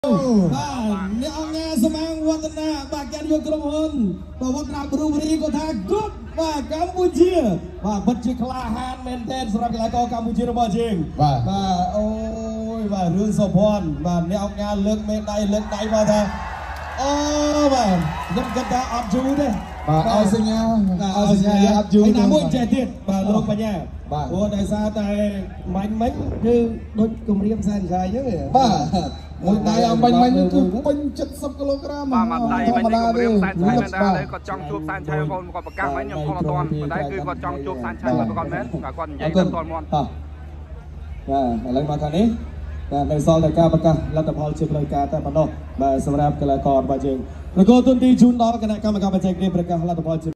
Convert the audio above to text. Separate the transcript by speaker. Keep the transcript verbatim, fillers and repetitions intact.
Speaker 1: អ្នកអង្គការសមាងវឌ្ឍនាបាទការយកក្រុមហ៊ុនបាទវត្តរាបរូបរីក៏ថាគ្រប់បាទកម្ពុជាបាទពិតជាក្លាហានមែនទែនសម្រាប់កីឡាករកម្ពុជារបស់យើងបាទបាទអូយបាទរឿងសុភ័ណ្ឌបាទអ្នកអង្គការលើកមេដៃលើកដៃមកថាអូបាទខ្ញុំគិតថាអត់យូរទេ
Speaker 2: បាទឲ្យសញ្ញាឲ្យសញ្ញាអត់យូរ
Speaker 1: ណាមួយចេះទៀតបាទលោកបញ្ញាបាទព្រោះដោយសារតែមាញ់មិញគឺដូចគម្រាមសែនឆាយអញ្ចឹង
Speaker 2: បាទមួយដៃអំបញ្ញមិញគឺពេញเจ็ดสิบគីឡូក្រាម
Speaker 3: បាទមួយដៃមិញគឺគម្រាមសែនឆាយមែនដែរគាត់ចង់ជួបសែនឆាយកូនគាត់ប្រកាសមិញខ្ញុំគាត់អត់ទាន់ប៉ុន្តែគឺគាត់ចង់ជួបសែនឆាយគាត់ប្រកាសមែនគាត់និយាយទៅទាន់មាត់
Speaker 1: បាទឥឡូវមកខាងនេះបាទនៅសល់តែការប្រកាសលទ្ធផលជាផ្លូវការតែប៉ុណ្ណោះបាទសម្រាប់កីឡាកររបស់យើងប្រកបទុនទីជូនដល់គណៈកម្មការបច្ចេកទេសប្រកាសលទ្ធផល